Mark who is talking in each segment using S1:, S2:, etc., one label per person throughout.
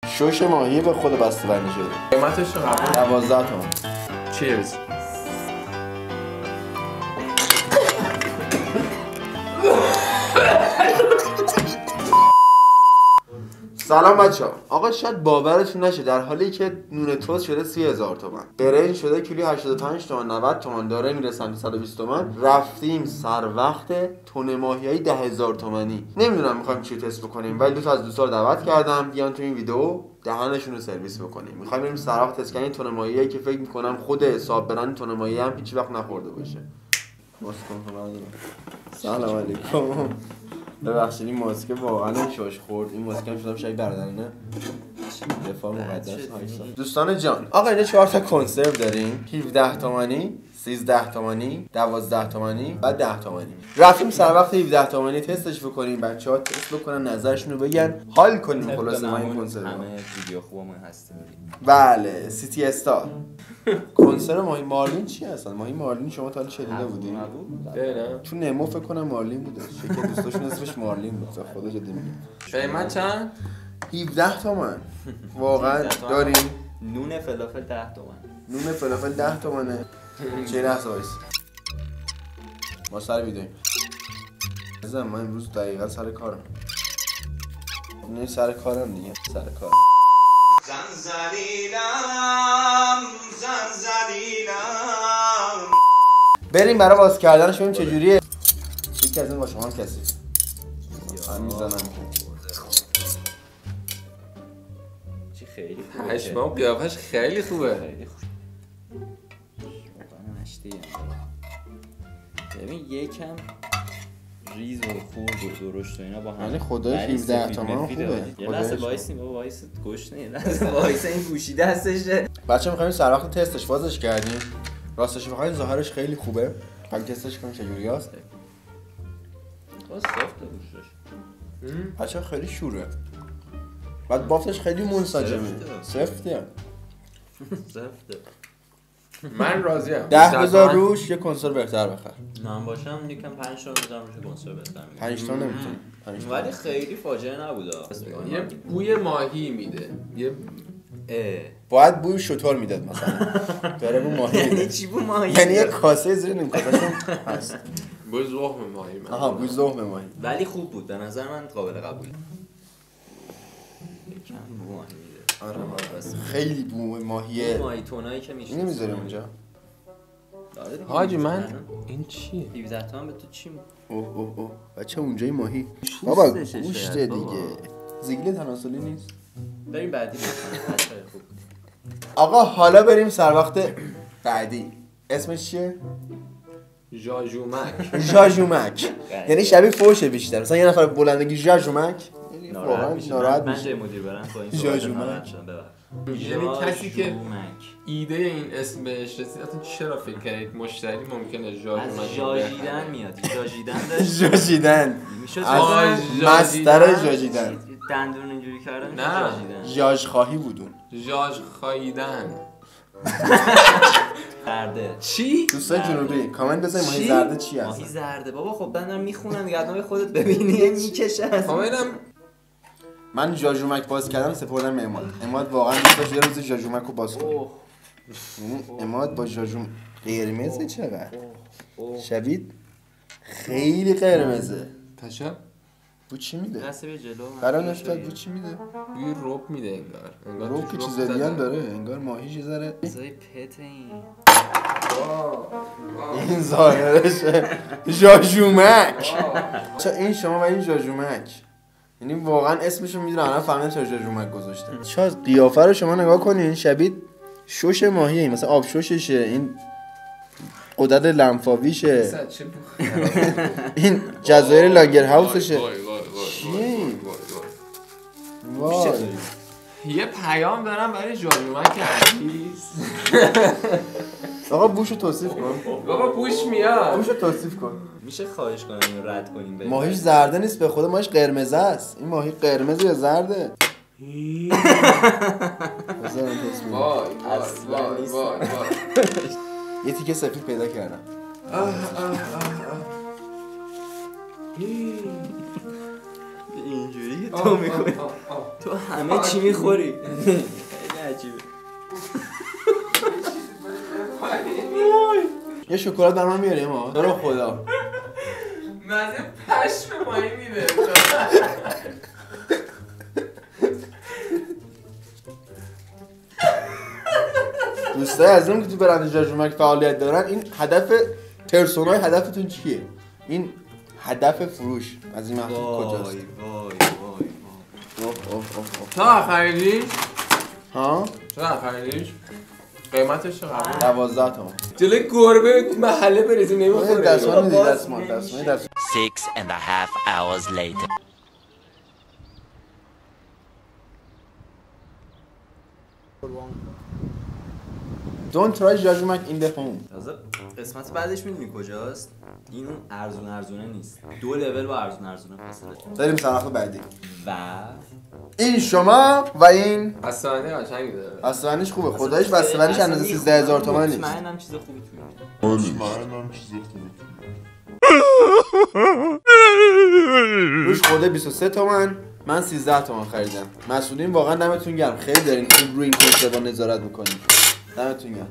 S1: شوش ماهی به خود بسته بندی شده.
S2: قیمتش چقدر؟
S1: 12 تومن.
S2: چیرز.
S1: سلام بچه‌ها. آقا شاید باورتون نشه در حالی که نون توست شده 30,000 تومان، برنج شده کیلو 85 تومان، 90 تومان، داره میره سمت 120 تومان. رفتیم سر وقت تن ماهیای 10,000 تومانی. نمیدونم میخوایم چی تست بکنیم، ولی دو تا از دوستا رو دعوت کردم بیان تو این ویدیو دهنشون رو سرویس بکنیم. میخوایم بریم سر وقت تست کنیم تن ماهیایی که فکر میکنم خود حساب برند تن ماهی هم هیچ وقت نخورده باشه. سلام علیکم. ببخشید این ماسک واقعا شاش خورد. این ماسک هم شدم شاید برادرانه دفاع مقدس هایسا. دوستان جان، آقا اینجا 4 تا کنسرو داریم. 17 تومانی، 13 تومانی، 12 تومانی و 10 تومانی. رفتیم سر وقت 17 تومانی تستش بکنیم، بچه‌ها تست بکنن، نظرشون رو بگن، حال کنیم. خلاصه ما این کنسرو
S3: همه ویدیو خوبمون هستیم.
S1: بله، سیتی استار. کنسرو ماهی مارلین چی هستن؟ ماهی مارلین شما تا حالا شنیده بودین؟
S2: نه.
S1: چون نمو فکر کنم مارلین بوده. شکل دوستاشون اسمش مارلین بود. خدا جدی میگم.
S2: قیمت چند؟
S1: 17 تومن. واقعا داریم.
S3: نون فلافل 10 تومن.
S1: نون فلافل 10 تومنه. چه لحظه وایس. ما سر ویدیویم. عزیزم من امروز دقیقاً سر کارم. نه سر کارم دیگه. سر کار. زنزلیلم. بریم برای باز کردنش ببینیم چجوریه. یکی از این با شما هم کسی. من میزنم.
S3: چی خیلی خوبه.
S2: پشمام قیافش خیلی خوبه.
S3: خیلی خوب. واقعا مشتی. ببین یکم ریز و خورد و درشت و اینا با هم.
S1: یعنی خدای 17 تومن خوبه.
S3: یه لحظه وایسیم بابا، وایس گوش نه. یه لحظه وایس این گوشی دستشه.
S1: بچه‌ها می‌خوایم سر وقت تستش بازش کردیم. راستش بخواید ظاهرش خیلی خوبه. هم تستش کنیم چجوریاست.
S3: باز سافت گوشش.
S1: بچه‌ها خیلی شوره. بعد بافتش خیلی منسجمه. سفته.
S3: سفته.
S2: من راضیم.
S1: 10,000 روش یه کنسرو بهتر بخر.
S3: من باشم یکم 5 تا میذارم روش کنسرو بهتر.
S1: 5 تا نمیتونی. 5 تا.
S3: ولی خیلی فاجعه نبوده.
S2: یه بوی ماهی میده. یه
S1: باید بوی شطور میداد مثلا. داره بو ماهی.
S3: یعنی چی بو ماهی؟
S1: یعنی یه کاسه زیر نیم کاسهشون هست.
S2: بوی زخم ماهی.
S1: آها بوی زخم ماهی.
S3: ولی خوب بود به نظر من، قابل قبول. یکم بو ماهی میده.
S1: آره خیلی بو ماهیه.
S3: ماهی تونایی که میشه.
S1: اینو میذاریم اونجا.
S2: حاجی من این چیه؟
S3: 17 تومن به تو چی؟
S1: اوه بچه اونجای ماهی. بابا گوشت دیگه. زیگیل تناسلی نیست.
S3: بریم بعدی بکنم. خوب.
S1: آقا حالا بریم سر وقت بعدی. اسمش چیه؟
S2: ژاژومک.
S1: ژاژومک. یعنی شبیه فوشه بیشتر. مثلا یه نفر بلندگی ژاژومک ناراحت
S3: من
S1: میشه.
S3: جای مدیر برم با این
S1: ژاژومک.
S2: یعنی کسی که ایده این اسم بهش رسید اصلا چرا فکر کردید مشتری ممکنه ژاژومک
S3: از ژاژیدن میاد. ژاژیدن داشت.
S1: ژاژیدن.
S3: میشد
S1: مستر ژاژیدن.
S3: دندون اینجوری کردن.
S2: نه.
S1: ژاژ خواهی بودون.
S2: ژاژ خاییدن.
S3: زرده.
S2: چی؟
S1: دوستان جنوبی کامنت بزنید ماهی زرده چی هست؟
S3: ماهی زرده بابا. خب من دارم میخونم دیگه، الان خودت ببینی میکشه از.
S2: کامنتم.
S1: من ژاژومک باز کردم سپردم به اماد واقعا دوست داشت یه روز ژاژومک رو باز کنه. اماد با ژاژوم قرمزه چقدر شبید خیلی قرمزه.
S2: تشب
S1: بو چی میده؟
S3: دست بیا جلو.
S1: برای نشتاد بو چی میده؟
S2: بوی رب میده انگار.
S1: رب که چیز دیگه هم داره انگار ماهی چیز داره.
S3: زای پت
S1: این ظاهرشه ژاژومک. چه این شما و این ژاژومک، یعنی واقعا اسمشو میدونم الان فهمیدم چرا ژاژومک گذاشته. شاید قیافه رو شما نگاه کنین شبیه شوش ماهیه، مثلا آب شوششه، این قدرت لنفاویشه، این جزایر لاگر هاوسشه. وای
S2: یه پیام دارم برای ژاژومک عزیز.
S1: آقا بوشو توصیف کن.
S2: بابا بوش میاد.
S1: بوشو توصیف کن.
S3: میشه خواهش کنم اینو رد کنیم؟
S1: ماهیش زرده نیست به خدا، ماهیش قرمزه است. این ماهی قرمزه یا زرده؟
S2: وای
S1: یه تیکه سفید پیدا کردم.
S3: اینجوری تو میکنی تو همه چی میخوری خیلی عجیبه.
S1: یه شکلات برام من میاری ما تو رو خدا
S2: مزه پشم پایین میره.
S1: دوستای عزیزم که تو برند ژاژومک فعالیت دارن، این هدف پرسونای هدفتون چیه؟ این هدف فروش از این محصول کجاست؟
S2: تا خریدیش؟
S1: ها؟
S2: چقدر خریدیش؟ قیمتش چقدر؟
S1: 12 تومن.
S2: جلوی گربه محله بریزی نمیخوره.
S1: دستمال میدی دستمال
S4: 6.5 hours later.
S1: Don't try ژاژومک in the home.
S3: تازه قسمت بعدش میدونی کجاست؟ این اون ارزونه نیست، 2 لول با ارزونه فاصله.
S1: بریم سراغ بعدی.
S3: و
S1: این شما و این
S2: بسته‌بندی قشنگی داره.
S1: بسته‌بندیش خوبه. خداییش بسته‌بندیش اندازه 13000 تومان نیست.
S3: مطمئنم چیز خوبی توی
S1: روش خورده 23 تومن، من 13 تومن خریدم. مسئولین واقعا دمتون گرم، خیلی دارین خوب روی این کنسرت نظارت میکنین. دمتون گرم.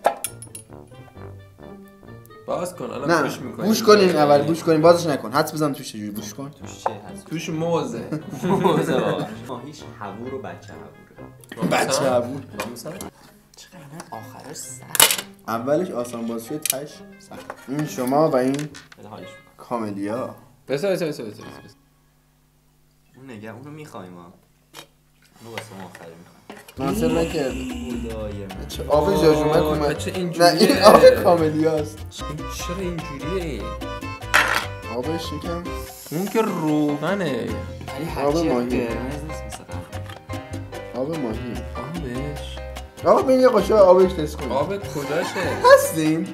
S2: باز کن الان گوش می‌کنی.
S1: گوش کنین اول، گوش کنین، بازش نکن. حدس بزن توش چجوری گوش کن.
S3: توش چه هست؟
S2: توش موزه.
S3: موزه واقعا. ماهیش حبور و بچه حبوره.
S1: بچه عبور.
S3: مثلا چقدر آخرش سخت.
S1: اولش آسان بازی تاش سخت. این شما و این
S3: خیلی حالش می‌کنه.
S1: کاملیا.
S2: بس.
S3: اون نگه اونو می‌خوایم ما. اونو واسه ما آخری می‌خوایم.
S1: منصر نکردی.
S3: خدای من.
S1: چه آب ژاژومک اومد.
S2: چه
S1: نه
S2: اینجوریه؟
S1: این آب کاملیاست.
S2: چرا اینجوریه این؟
S1: آبش یکم
S2: اون که روغنه.
S3: ولی
S1: آب
S3: هرچی
S1: ماهی.
S3: قرمز نیست مثل قهوه.
S1: آب ماهی.
S2: آبش.
S1: آقا ببین یه قاشق آبش تست کنیم.
S2: آب کجاشه؟
S1: هستیم.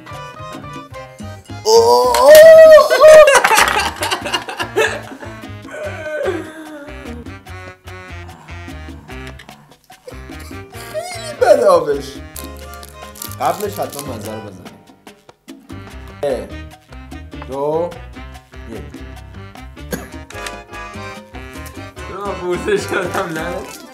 S1: خیلی بده آبش. قبلش حتما مزه رو بزنیم. 3 2 1.
S2: چرا بوسش کردم نه؟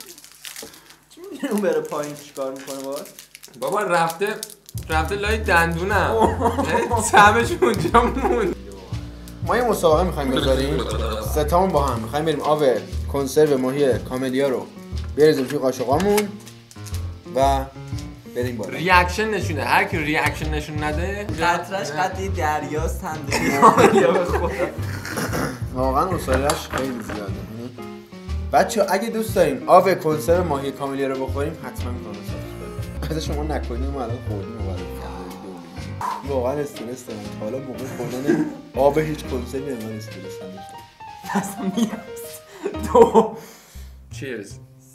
S3: اون بره پایین چیکار میکنه باز؟
S2: بابا رفته لای دندونم. طعمش اونجا موند.
S1: ما یه مسابقه میخوایم بذاریم. سه تامون با هم میخوایم بریم آب کنسرو ماهی کاملیا رو بریزیم توی قاشقامون و بریم بالا.
S2: ریاکشن نشونه. هر کی ریاکشن نشون نده
S3: قطرش قطعی دریاست هم دیگه. یا به خدا.
S1: واقعا اصالش خیلی زیاده. بچه اگه دوست دارین آب کنسرو ماهی کاملیا رو بخوریم حتما کانال سابسکرایب کنید. اگه شما نکنید ما الان خوردیم و واقعا استرس دارم. حالا موقع خوردن آب هیچ کنسروی من استرس نداشتم.
S3: اصلا میرست 2
S2: چیرز.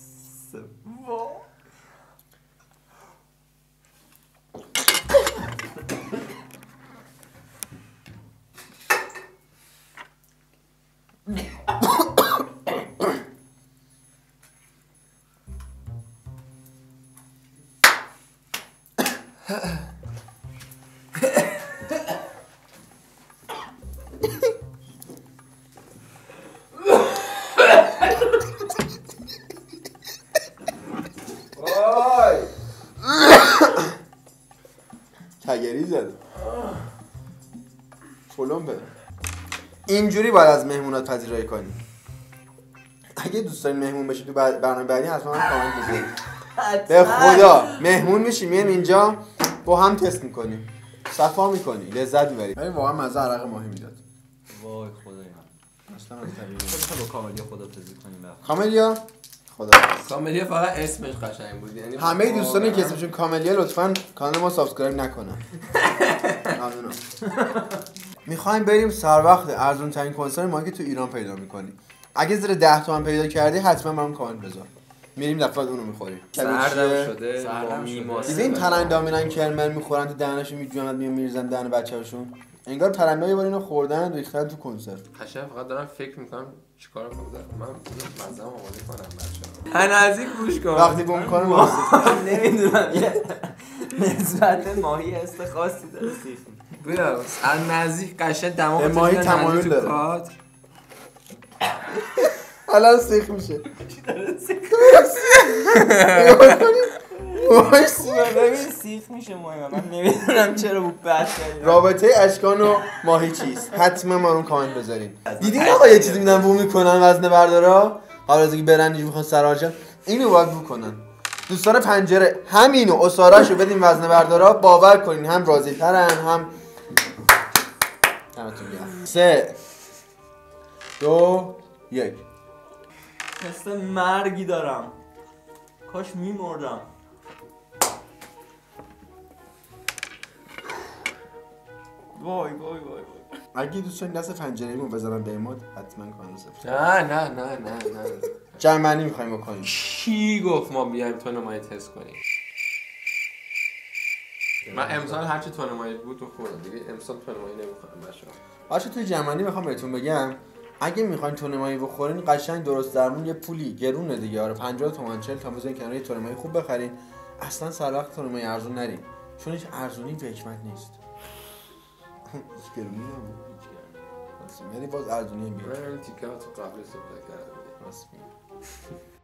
S1: تگری زد. فلان بده. اینجوری باید از مهمونات پذیرایی کنی. اگه دوست دارین مهمون بشید تو برنامه بعدی حتما کامنت بذارید. به خدا مهمون میشیم میایم اینجا با هم تست میکنیم. صفا میکنی، لذت میبرید. ولی واقعا مزه عرق ماهی میداد.
S3: وای خدای من.
S1: اصلا از طبیعی.
S3: خب با کاملیا خدافظی کنیم بعد.
S1: کاملیا خدا.
S2: کاملیا فقط اسمش قشنگ بود. یعنی
S1: همه دوستانی که اسمشون کاملیا لطفاً کانال ما سابسکرایب نکنن. ممنونم. میخوایم بریم سر وقت ارزون ترین کنسرت ما که تو ایران پیدا میکنیم. اگه زیر 10 تومن پیدا کردی حتما برام کامنت بذار. میریم دفعه اونو میخوریم.
S2: سردم شده.
S3: سردم
S2: میماسه.
S1: دیدین پرنده میرن کرمل میخورن تو دهنشون میجوامد میریزن دهن بچه‌هاشون. انگار پرنده یه بار اینو خوردن ریختن تو کنسرت.
S2: قشنگ فقط دارم فکر میکنم چیکار کنم. من مزه آماده کنم بچه‌ها. نزدیک گوش کن.
S1: وقتی بوم کنه واسه
S3: نمیدونم یه نسبت ماهی است خاصی داره سیخ.
S2: بیا از نزدیک قشنگ دماغ
S1: ماهی تمایل داره. الان سیخ میشه.
S3: ببین سیخ میشه مهمه. من نمیدونم چرا بود بحث کردیم.
S1: رابطه اشکان و ماهی چیست؟ حتما ما رو کامنت بذارین. دیدین آقا یه چیزی میدن بو میکنن وزنه بردارا؟ حالا از اینکه برن میخوان سرحالشن اینو باید بو کنن. دوستان پنجره همینو اسارهشو بدین وزنه بردارا، باور کنین هم راضی ترن هم همتون گرم. 3 2 1
S3: حس مرگی دارم. کاش میمردم. وای وای وای وای.
S1: اگه دوستان دست پنجره‌ایمو بزنن به اماد حتما کانال سفت.
S2: نه
S1: جمعنی می‌خوایم بکنیم.
S2: کی گفت ما بیایم تونمایی تست کنیم؟ من امسال هرچی تونمایی بود تو خوردم دیگه. امسال تونمایی نمی‌خورم
S1: باشه توی جمعنی میخوام بهتون بگم اگه میخواین تونمایی بخورین قشنگ درست درمون یه پولی گرونه دیگه. آره 50 تومن 40 تا بزنین کنار یه تونمایی خوب بخرین. اصلا سر وقت تونمایی ارزون نرین چون هیچ ارزونی به حکمت نیست. هیچ گرونی نبود. ولی باز ارزونی میاد.
S2: من تیکه تو قبل استفاده کردم.